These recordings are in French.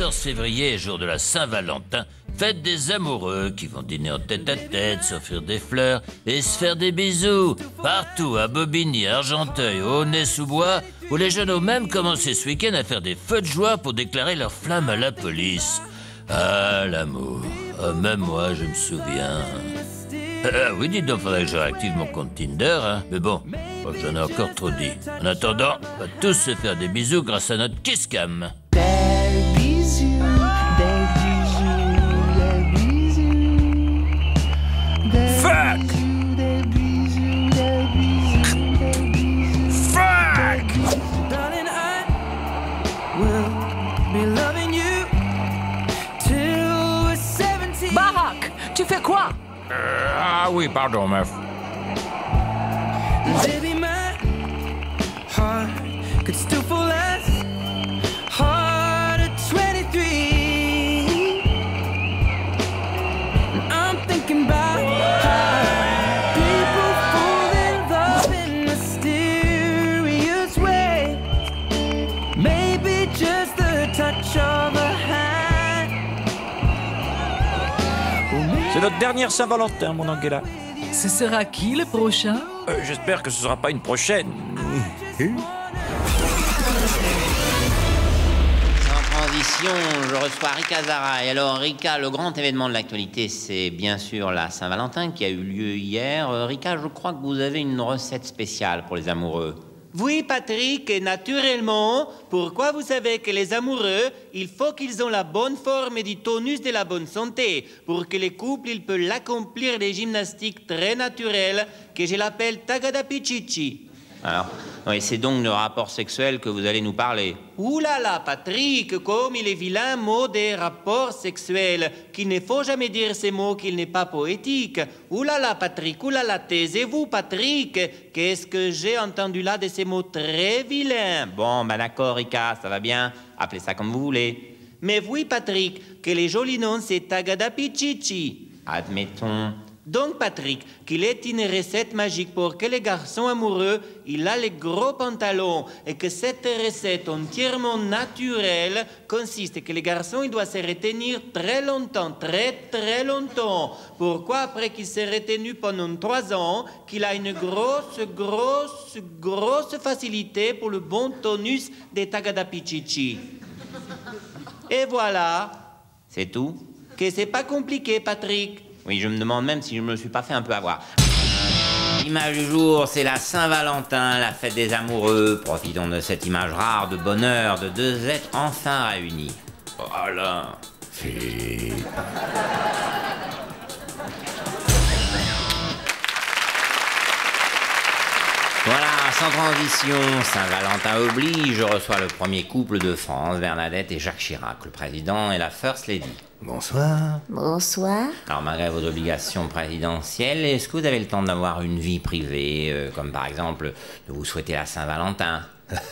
14 février, jour de la Saint-Valentin, fête des amoureux qui vont dîner en tête-à-tête, s'offrir des fleurs et se faire des bisous. Partout, à Bobigny, Argenteuil, Aulnay-sous-Bois, où les jeunes ont même commencé ce week-end à faire des feux de joie pour déclarer leur flamme à la police. Ah, l'amour. Ah, même moi, je me souviens. Oui, dites donc, faudrait que je réactive mon compte Tinder, hein. Mais bon, je crois que j'en ai encore trop dit. En attendant, on va tous se faire des bisous grâce à notre Kisscam. Des bisous, des bisous, des bisous. Fuck! Des bisous, des bisous, des bisous. Fuck! Darling, I will be loving you till we're 17. Barack, tu fais quoi? Ah oui, pardon, meuf. Baby, my heart could still fall as hard at 23. And I'm thinking about how people fall in love in mysterious ways. Maybe just the touch of a hand. C'est notre dernière Saint-Valentin, mon Angela. Ce sera qui le prochain? J'espère que ce sera pas une prochaine. Sans transition, je reçois Rika Zara. Et alors, Rika, le grand événement de l'actualité, c'est bien sûr la Saint-Valentin qui a eu lieu hier. Rika, je crois que vous avez une recette spéciale pour les amoureux. Oui, Patrick, et naturellement, pourquoi vous savez que les amoureux, il faut qu'ils ont la bonne forme et du tonus de la bonne santé. Pour que les couples, ils peuvent l'accomplir des gymnastiques très naturelles que je l'appelle Tagada Pichichi. Alors, oui, c'est donc de rapport sexuel que vous allez nous parler. Ouh là là, Patrick, comme il est vilain mot des rapports sexuels, qu'il ne faut jamais dire ces mots qu'il n'est pas poétique. Ouh là là, Patrick, ouh là là, taisez-vous, Patrick. Qu'est-ce que j'ai entendu là de ces mots très vilains? Bon, ben d'accord, Rika, ça va bien. Appelez ça comme vous voulez. Mais oui, Patrick, que les jolis noms, c'est Tagada Pichichi. Admettons. Donc, Patrick, qu'il est une recette magique pour que les garçons amoureux, il a les gros pantalons et que cette recette entièrement naturelle consiste que les garçons, ils doivent se retenir très longtemps, très très longtemps. Pourquoi après qu'il s'est retenu pendant 3 ans, qu'il a une grosse facilité pour le bon tonus des Tagada Pichichi. Et voilà, c'est tout. Que c'est pas compliqué, Patrick. Oui, je me demande même si je me suis pas fait un peu avoir. L'image du jour, c'est la Saint-Valentin, la fête des amoureux. Profitons de cette image rare de bonheur de deux êtres enfin réunis. Voilà. Philippe. Voilà, sans transition, Saint-Valentin oblige, je reçois le premier couple de France, Bernadette et Jacques Chirac, le président et la First Lady. Bonsoir. Bonsoir. Alors, malgré vos obligations présidentielles, est-ce que vous avez le temps d'avoir une vie privée, comme par exemple de vous souhaiter la Saint-Valentin?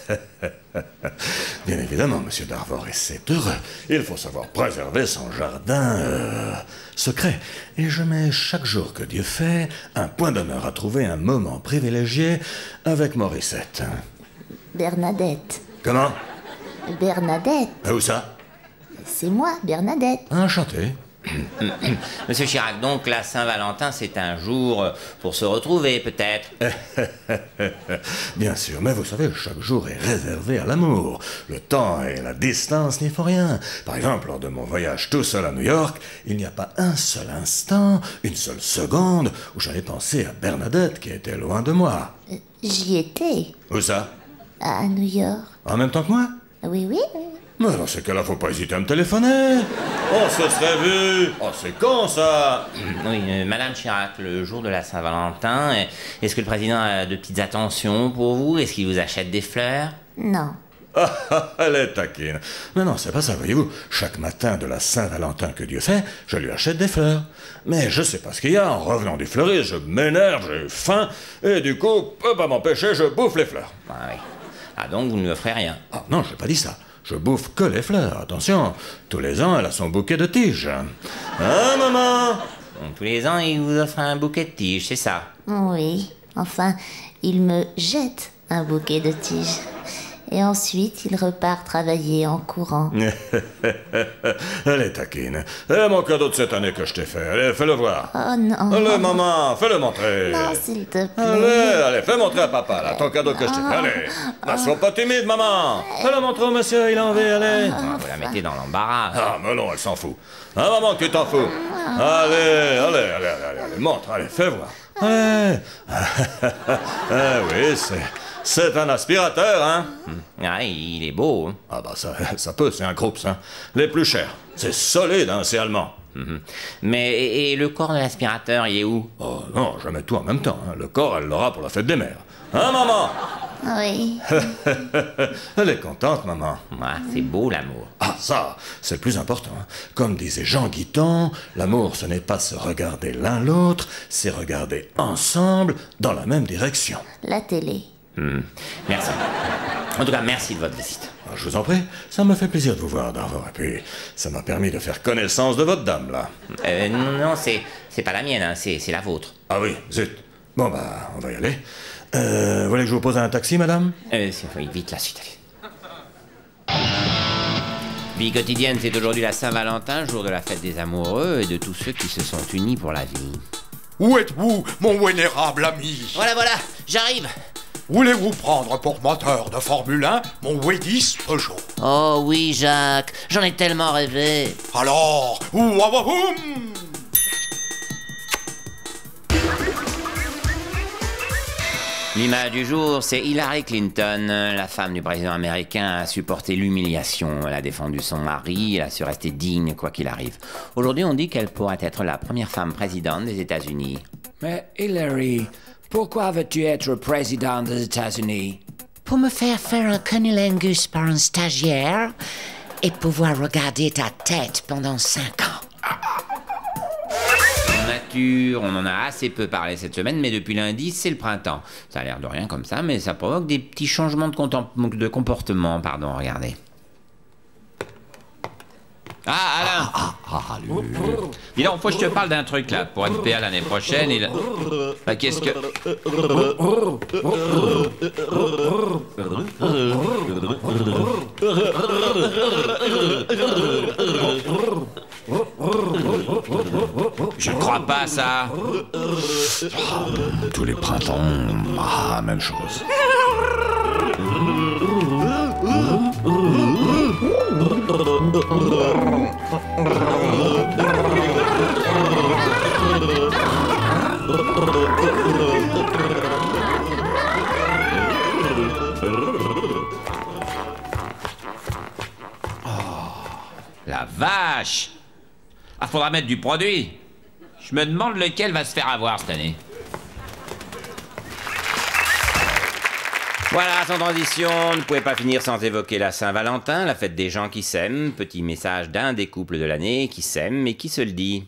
Bien évidemment, monsieur Darvor, et c'est heureux. Il faut savoir préserver son jardin secret. Et je mets chaque jour que Dieu fait un point d'honneur à trouver un moment privilégié avec Morissette. Bernadette. Comment? Bernadette. Où ça? C'est moi, Bernadette. Enchanté. Monsieur Chirac, donc la Saint-Valentin, c'est un jour pour se retrouver, peut-être? Bien sûr, mais vous savez, chaque jour est réservé à l'amour. Le temps et la distance n'y font rien. Par exemple, lors de mon voyage tout seul à New York, il n'y a pas un seul instant, une seule seconde, où j'allais penser à Bernadette qui était loin de moi. J'y étais. Où ça? À New York. En même temps que moi? Oui, oui. Mais dans ce cas-là, faut pas hésiter à me téléphoner. On se serait vu. Oh, c'est con, ça. Oui, Madame Chirac, le jour de la Saint-Valentin, est-ce que le président a de petites attentions pour vous? Est-ce qu'il vous achète des fleurs? Non. Elle est taquine. Mais non, c'est pas ça, voyez-vous. Chaque matin de la Saint-Valentin que Dieu fait, je lui achète des fleurs. Mais je sais pas ce qu'il y a, en revenant du fleuriste, je m'énerve, j'ai faim, et du coup, peut pas m'empêcher, je bouffe les fleurs. Ah oui. Ah donc, vous ne lui offrez rien? Ah non, j'ai pas dit ça. Je bouffe que les fleurs, attention. Tous les ans, elle a son bouquet de tiges. Hein, maman? Donc, tous les ans, il vous offre un bouquet de tiges, c'est ça? Oui. Enfin, il me jette un bouquet de tiges. Et ensuite, il repart travailler en courant. Elle est taquine. Mon cadeau de cette année que je t'ai fait. Allez, fais-le voir. Oh non. Allez, maman, fais-le montrer. Non, s'il te plaît. Allez, fais montrer à papa, là, ton cadeau que je t'ai fait. Allez, ne sois pas timide, maman. Fais-le montrer au monsieur, il a envie, allez. Ah, vous la mettez dans l'embarras. Ah, mais non, elle s'en fout. Ah, maman, tu t'en fous. Allez, montre, allez, fais voir. Allez. Ah oui, c'est un aspirateur, hein. Ah, il est beau. Hein. Ah bah ça peut, c'est un groupe, ça. Les plus chers. C'est solide, hein, c'est allemand. Mais et le corps de l'aspirateur, il est où? Oh non, jamais tout en même temps. Hein. Le corps, elle l'aura pour la fête des mères. Hein, maman? Oui. Elle est contente, maman. Ah, c'est beau l'amour. Ah, ça, c'est le plus important. Hein. Comme disait Jean Guiton, l'amour, ce n'est pas se regarder l'un l'autre, c'est regarder ensemble dans la même direction. La télé. Merci. En tout cas, merci de votre visite. Ah, je vous en prie, ça me fait plaisir de vous voir d'abord. Et puis, ça m'a permis de faire connaissance de votre dame, là. Non, c'est pas la mienne, hein, c'est la vôtre. Ah oui, zut. Bon, bah, on va y aller. Vous voulez que je vous pose un taxi, madame? Oui, vite la suite, allez. Vie quotidienne, c'est aujourd'hui la Saint-Valentin, jour de la fête des amoureux et de tous ceux qui se sont unis pour la vie. Où êtes-vous, mon vénérable ami? Voilà, j'arrive. Voulez-vous prendre pour moteur de Formule 1 mon W10 Peugeot? Oh oui, Jacques, j'en ai tellement rêvé. Alors, ouawahoum! L'image du jour, c'est Hillary Clinton. La femme du président américain a supporté l'humiliation. Elle a défendu son mari, elle a su rester digne quoi qu'il arrive. Aujourd'hui, on dit qu'elle pourrait être la première femme présidente des États-Unis. Mais Hillary, pourquoi veux-tu être président des États-Unis? Pour me faire un cunnilingus par un stagiaire et pouvoir regarder ta tête pendant 5 ans. Nature, on en a assez peu parlé cette semaine, mais depuis lundi, c'est le printemps. Ça a l'air de rien comme ça, mais ça provoque des petits changements de comportement, pardon, regardez. Ah, Alain! Dis donc, faut que je te parle d'un truc, là, pour NPA l'année prochaine, et là... Bah, qu'est-ce que... Je crois pas à ça. Tous les printemps, même chose. La vache! Ah, faudra mettre du produit. Je me demande lequel va se faire avoir cette année. Voilà, sans transition, on ne pouvait pas finir sans évoquer la Saint-Valentin, la fête des gens qui s'aiment, petit message d'un des couples de l'année qui s'aime et qui se le dit.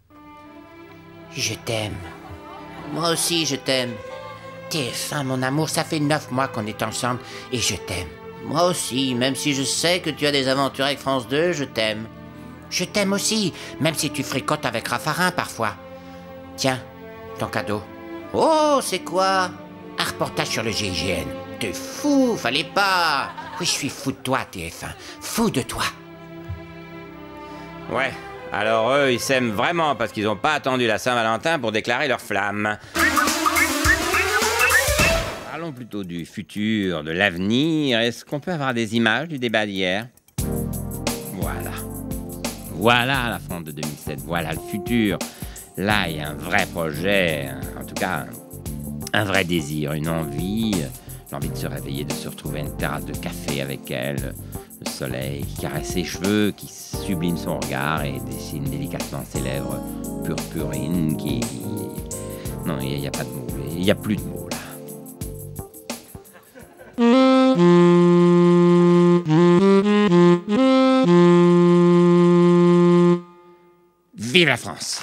Je t'aime. Moi aussi, je t'aime. TF1, mon amour, ça fait 9 mois qu'on est ensemble et je t'aime. Moi aussi, même si je sais que tu as des aventures avec France 2, je t'aime. Je t'aime aussi, même si tu fricotes avec Raffarin parfois. Tiens, ton cadeau. Oh, c'est quoi? Un reportage sur le GIGN. T'es fou, fallait pas. Oui, je suis fou de toi, TF1. Fou de toi. Ouais, alors eux, ils s'aiment vraiment parce qu'ils n'ont pas attendu la Saint-Valentin pour déclarer leur flamme. Parlons plutôt du futur, de l'avenir. Est-ce qu'on peut avoir des images du débat d'hier? Voilà. Voilà la France de 2007, voilà le futur. Là, il y a un vrai projet, en tout cas, un vrai désir, une envie. L'envie de se réveiller, de se retrouver à une terrasse de café avec elle. Le soleil qui caresse ses cheveux, qui sublime son regard et dessine délicatement ses lèvres purpurines qui... Non, il n'y a pas de mots, il n'y a plus de mots là. Vive la France!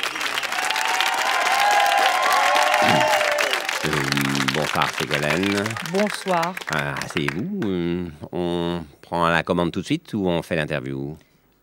Bonsoir, Ségolène. Bonsoir. Asseyez-vous. On prend la commande tout de suite ou on fait l'interview?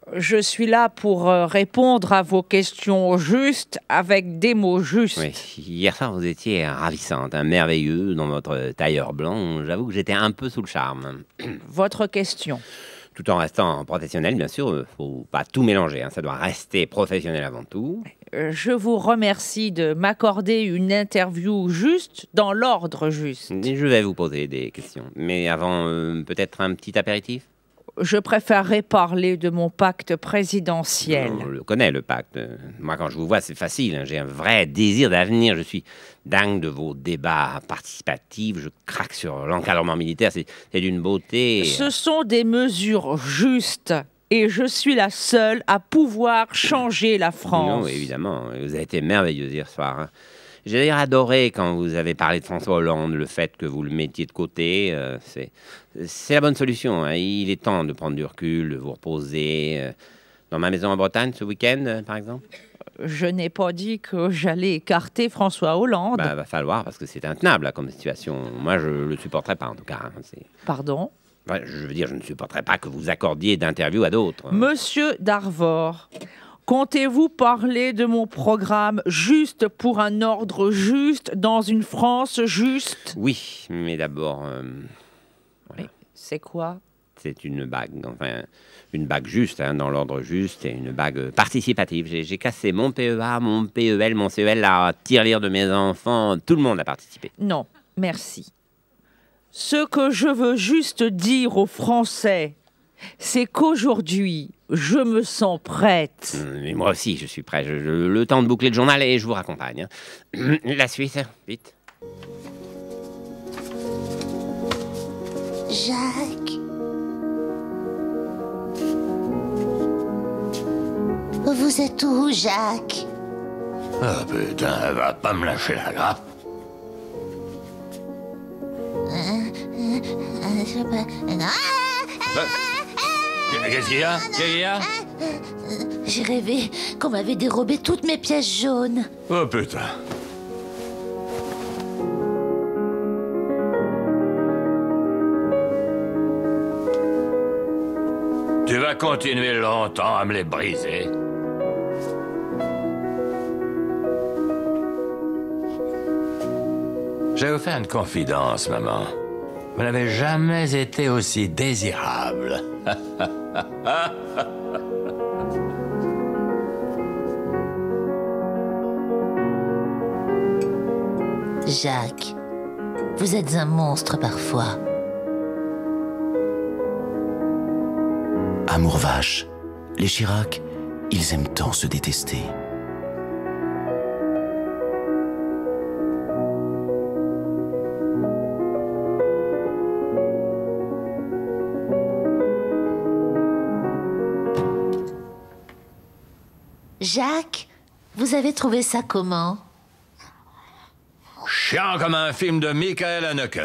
Je suis là pour répondre à vos questions justes avec des mots justes. Oui, hier soir, vous étiez ravissante, merveilleuse dans votre tailleur blanc. J'avoue que j'étais un peu sous le charme. Votre question. Tout en restant professionnel, bien sûr, faut pas tout mélanger. Ça doit rester professionnel avant tout. Je vous remercie de m'accorder une interview juste dans l'ordre juste. Et je vais vous poser des questions. Mais avant, peut-être un petit apéritif? Je préférerais parler de mon pacte présidentiel. On le connaît, le pacte. Moi, quand je vous vois, c'est facile. J'ai un vrai désir d'avenir. Je suis dingue de vos débats participatifs. Je craque sur l'encadrement militaire. C'est d'une beauté. Ce sont des mesures justes. Et je suis la seule à pouvoir changer la France. Non, évidemment. Vous avez été merveilleuse hier soir. J'ai d'ailleurs adoré quand vous avez parlé de François Hollande, le fait que vous le mettiez de côté. C'est la bonne solution. Il est temps de prendre du recul, de vous reposer. Dans ma maison en Bretagne, ce week-end, par exemple. Je n'ai pas dit que j'allais écarter François Hollande. Va falloir, parce que c'est intenable là, comme situation. Moi, je le supporterai pas, en tout cas. Pardon? Je veux dire, je ne supporterai pas que vous accordiez d'interviews à d'autres. Monsieur Darvor, comptez-vous parler de mon programme juste pour un ordre juste dans une France juste? Oui, mais d'abord... voilà. C'est quoi? C'est une bague, enfin, une bague juste, dans l'ordre juste, et une bague participative. J'ai cassé mon PEA, mon PEL, mon CEL, la tirelire de mes enfants. Tout le monde a participé. Non, merci. Ce que je veux juste dire aux Français, c'est qu'aujourd'hui, je me sens prête. Mais moi aussi, je suis prêt. Le temps de boucler le journal et je vous raccompagne. La suite, vite. Jacques. Vous êtes où, Jacques? Ah putain, elle va pas me lâcher la grappe. Qu'est-ce qu'il y a? Qu'est-ce qu'il y a? J'ai rêvé qu'on m'avait dérobé toutes mes pièces jaunes. Oh putain. Tu vas continuer longtemps à me les briser. Je vais vous faire une confidence, maman. Vous n'avez jamais été aussi désirable. Jacques, vous êtes un monstre parfois. Amour vache, les Chirac, ils aiment tant se détester. Jacques, vous avez trouvé ça comment? Chiant comme un film de Michael Haneke.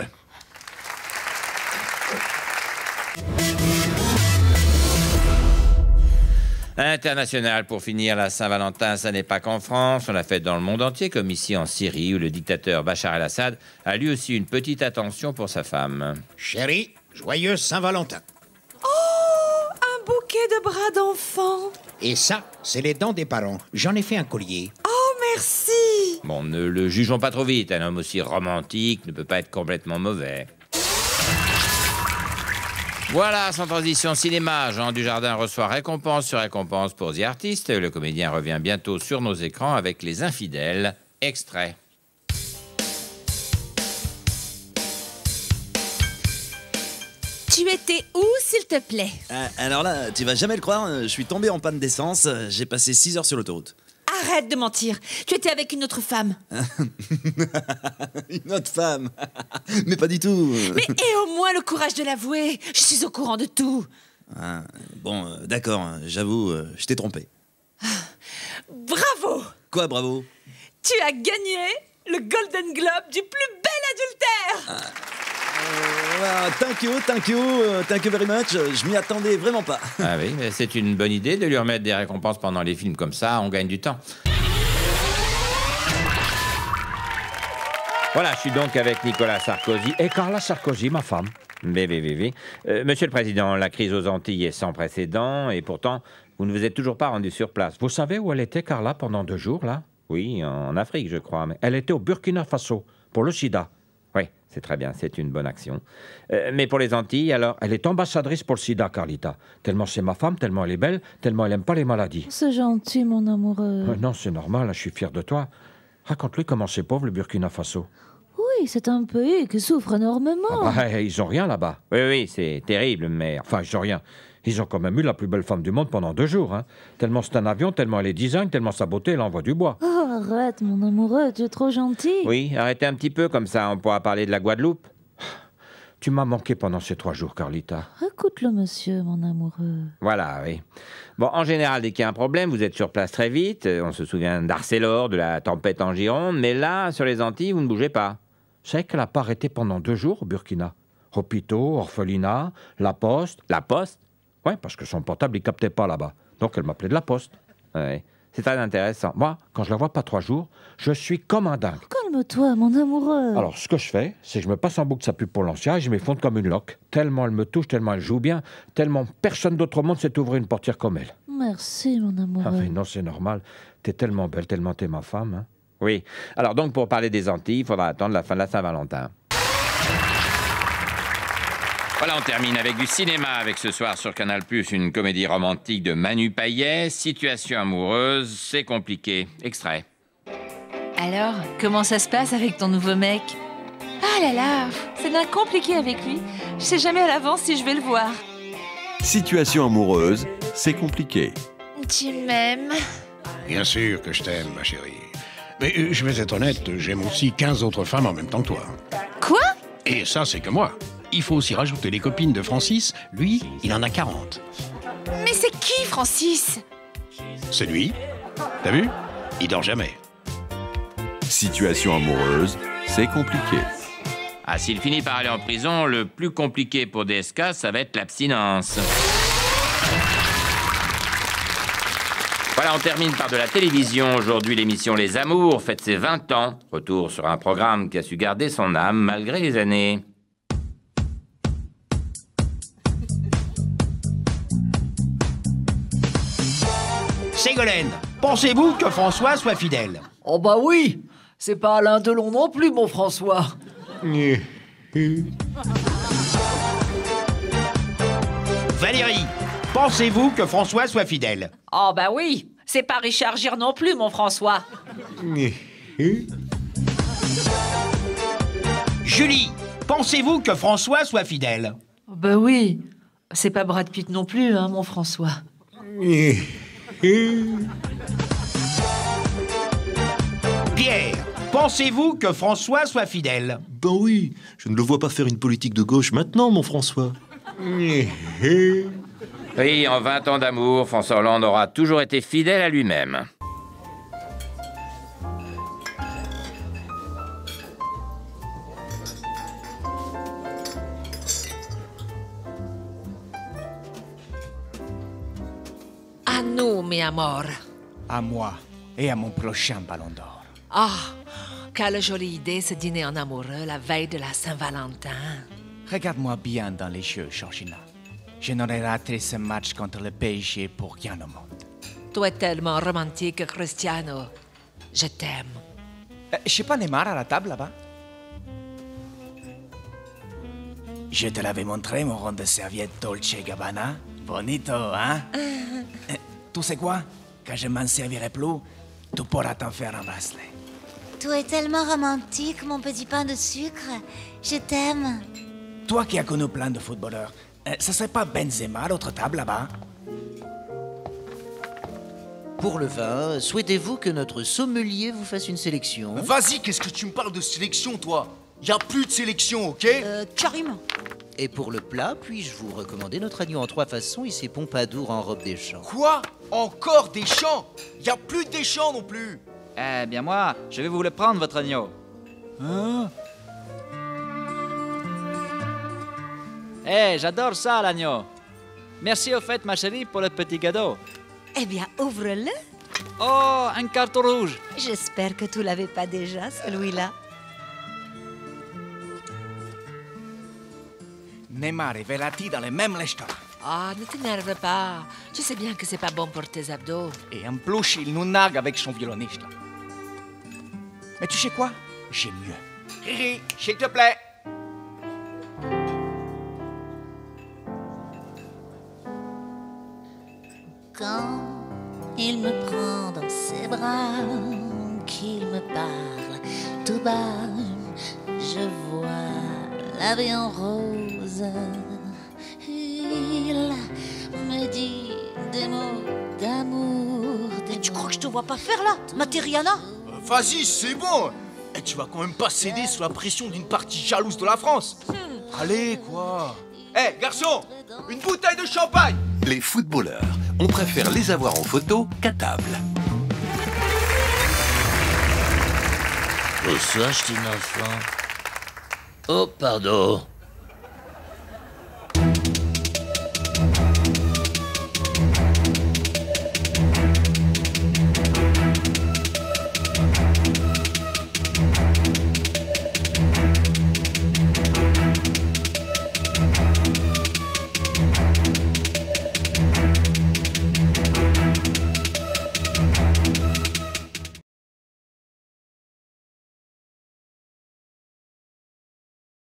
International, pour finir, la Saint-Valentin, ça n'est pas qu'en France, on l'a fait dans le monde entier, comme ici en Syrie, où le dictateur Bachar el-Assad a lui aussi une petite attention pour sa femme. Chérie, joyeuse Saint-Valentin. Oh, un bouquet de bras d'enfant. Et ça, c'est les dents des parents. J'en ai fait un collier. Oh, merci. Bon, ne le jugeons pas trop vite, un homme aussi romantique ne peut pas être complètement mauvais. Voilà, sans transition cinéma, Jean Dujardin reçoit récompense sur récompense pour The Artist. Le comédien revient bientôt sur nos écrans avec Les Infidèles. Extrait. Tu étais où, s'il te plaît? Alors là, tu vas jamais le croire, je suis tombé en panne d'essence, j'ai passé 6 heures sur l'autoroute. Arrête de mentir. Tu étais avec une autre femme. Une autre femme? Mais pas du tout. Mais aie au moins le courage de l'avouer. Je suis au courant de tout. Ah, bon, d'accord, j'avoue, je t'ai trompé. Bravo! Quoi, bravo? Tu as gagné le Golden Globe du plus bel adultère. Thank you very much. Je m'y attendais vraiment pas. Ah oui, mais c'est une bonne idée de lui remettre des récompenses pendant les films comme ça, on gagne du temps. Voilà, je suis donc avec Nicolas Sarkozy et Carla Sarkozy, ma femme. Monsieur le Président, la crise aux Antilles est sans précédent et pourtant, Vous ne vous êtes toujours pas rendu sur place. Vous savez où elle était, Carla, pendant 2 jours, là? Oui, en Afrique, je crois. Mais elle était au Burkina Faso, pour le sida. Oui, c'est très bien, c'est une bonne action. Mais pour les Antilles, alors, elle est ambassadrice pour le sida, Carlita. Tellement c'est ma femme, tellement elle est belle, tellement elle aime pas les maladies. C'est gentil, mon amoureux. Non, c'est normal, je suis fier de toi. Raconte-lui comment c'est pauvre, le Burkina Faso. Oui, c'est un pays qui souffre énormément. Ah bah, ils ont rien là-bas. Oui, c'est terrible, mais... Enfin, ils ont rien. Ils ont quand même eu la plus belle femme du monde pendant 2 jours. Hein. Tellement c'est un avion, tellement elle est design, tellement sa beauté, elle envoie du bois. Oh, arrête, mon amoureux, tu es trop gentil. Oui, arrêtez un petit peu, comme ça on pourra parler de la Guadeloupe. Tu m'as manqué pendant ces 3 jours, Carlita. Écoute le monsieur, mon amoureux. Voilà, oui. Bon, en général, dès qu'il y a un problème, vous êtes sur place très vite. On se souvient d'Arcelor, de la tempête en Gironde, mais là, sur les Antilles, vous ne bougez pas. Vous savez qu'elle n'a pas arrêté pendant 2 jours au Burkina. Hôpitaux, orphelinats, la poste. La poste? Oui, parce que son portable, il captait pas là-bas. Donc, elle m'appelait de la poste. Ouais. C'est très intéressant. Moi, quand je la vois pas 3 jours, je suis comme un dingue. Calme-toi, mon amoureux. Alors, ce que je fais, c'est que je me passe en boucle sa pub pour l'ancien et je m'effondre comme une loque. Tellement elle me touche, tellement elle joue bien, tellement personne d'autre au monde sait ouvrir une portière comme elle. Merci, mon amoureux. Ah, mais non, c'est normal. T'es tellement belle, tellement t'es ma femme. Hein. Oui. Alors donc, pour parler des Antilles, il faudra attendre la fin de la Saint-Valentin. Voilà, on termine avec du cinéma, avec ce soir sur Canal+, une comédie romantique de Manu Payet, Situation amoureuse, c'est compliqué. Extrait. Alors, comment ça se passe avec ton nouveau mec? Ah là là, c'est bien compliqué avec lui. Je sais jamais à l'avance si je vais le voir. Situation amoureuse, c'est compliqué. Tu m'aimes? Bien sûr que je t'aime, ma chérie. Mais je vais être honnête, j'aime aussi 15 autres femmes en même temps que toi. Quoi? Et ça, c'est que moi. Il faut aussi rajouter les copines de Francis. Lui, il en a 40. Mais c'est qui, Francis? C'est lui. T'as vu? Il dort jamais. Situation amoureuse, c'est compliqué. Ah, s'il finit par aller en prison, le plus compliqué pour DSK, ça va être l'abstinence. Voilà, on termine par de la télévision. Aujourd'hui, l'émission Les Amours fête ses 20 ans. Retour sur un programme qui a su garder son âme malgré les années. Ségolène, pensez-vous que François soit fidèle? Oh bah oui, c'est pas Alain Delon non plus, mon François. Valérie, pensez-vous que François soit fidèle? Oh bah oui, c'est pas Richard Gere non plus, mon François. Julie, pensez-vous que François soit fidèle? Bah oui, c'est pas Brad Pitt non plus, hein, mon François. Pierre, pensez-vous que François soit fidèle? Ben oui, je ne le vois pas faire une politique de gauche maintenant, mon François. Oui, en 20 ans d'amour, François Hollande aura toujours été fidèle à lui-même. À nous, mi amor. À moi et à mon prochain ballon d'or. Ah, quelle jolie idée ce dîner en amoureux la veille de la Saint-Valentin. Regarde-moi bien dans les yeux, Georgina. Je n'aurais raté ce match contre le PSG pour rien au monde. Tu es tellement romantique, Cristiano. Je t'aime. Je sais pas Neymar à la table là-bas? Je te l'avais montré, mon rond de serviette Dolce Gabbana. Bonito, hein? Tu sais quoi? Quand je m'en servirai plus, tu pourras t'en faire un bracelet. Tu es tellement romantique, mon petit pain de sucre. Je t'aime. Toi qui as connu plein de footballeurs, ça serait pas Benzema à l'autre table là-bas? Pour le vin, souhaitez-vous que notre sommelier vous fasse une sélection? Vas-y, qu'est-ce que tu me parles de sélection, toi? Y a plus de sélection, ok? Carrément. Et pour le plat, puis-je vous recommander notre agneau en 3 façons et ses pompadours en robe des champs? Quoi? Encore des champs? Y a plus de des champs non plus. Eh bien moi, je vais vous le prendre, votre agneau. Hein? Eh, j'adore ça, l'agneau. Merci au fait, ma chérie, pour le petit cadeau. Eh bien, ouvre-le. Oh, un carton rouge. J'espère que tu l'avais pas déjà, celui-là. Neymar et Verratti dans le même restaurant. Ah, ne t'énerve pas. Tu sais bien que c'est pas bon pour tes abdos. Et en plus, il nous nargue avec son violoniste. Là. Mais tu sais quoi? J'ai mieux. Riri, s'il te plaît. Quand il me prend dans ses bras, qu'il me parle tout bas, je vois la vie en rose. Il me dit des mots d'amour. Mais tu crois que je te vois pas faire là, Materiana? Vas-y, c'est bon. Et tu vas quand même pas céder sous la pression d'une partie jalouse de la France. Allez, quoi. Hé, garçon, une bouteille de champagne. Les footballeurs, on préfère les avoir en photo qu'à table. Bonsoir, petit enfant. Oh, pardon.